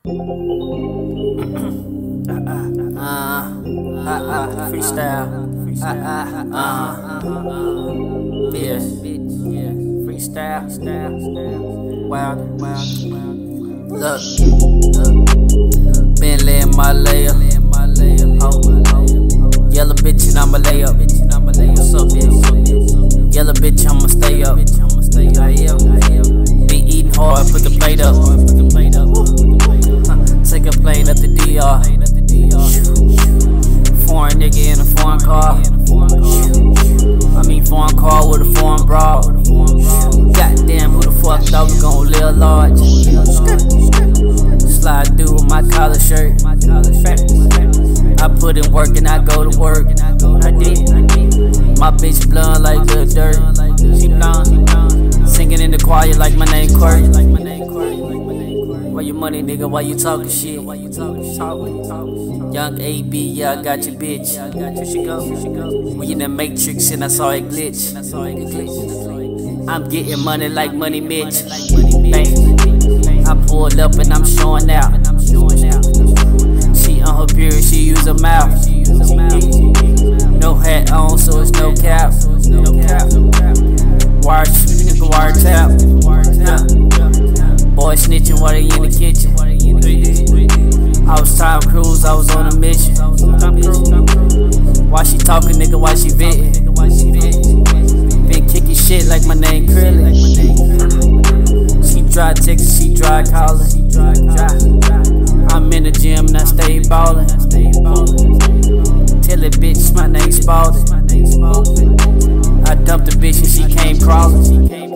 Freestyle. Yeah. Freestyle. Wild. Look. Bentley in my layup. Yellow bitch and I'ma lay up. What's up, bitch? Yellow bitch, I'ma stay up. Be eating hard, put the plate up. Take a plane up the DR. Foreign nigga in a foreign car. I mean foreign car with a foreign broad. Goddamn, who the fuck thought we gon' live large? Slide through with my collar shirt. I put in work and I go to work. I did. My bitch blonde like little dirt. She blonde. Singing in the choir like my name Kurt. Why you money, nigga? Why you talking shit? Young AB, yeah, I got your bitch. We in the Matrix and I saw it glitch. I'm getting money like Money Mitch. Bang. I pulled up and I'm showing out. She on her period, she use her mouth. No hat on, so it's no cap. Wire tap. Boy snitching while they in the kitchen. I was Tom Cruise, I was on a mission. Why she talking, nigga? Why she venting? Been kicking shit like my name Krillin. She dry Texas, she dry calling. I'm in the gym and I stay ballin'. Tell it bitch my name Spalding. I dumped the bitch and she came crawling.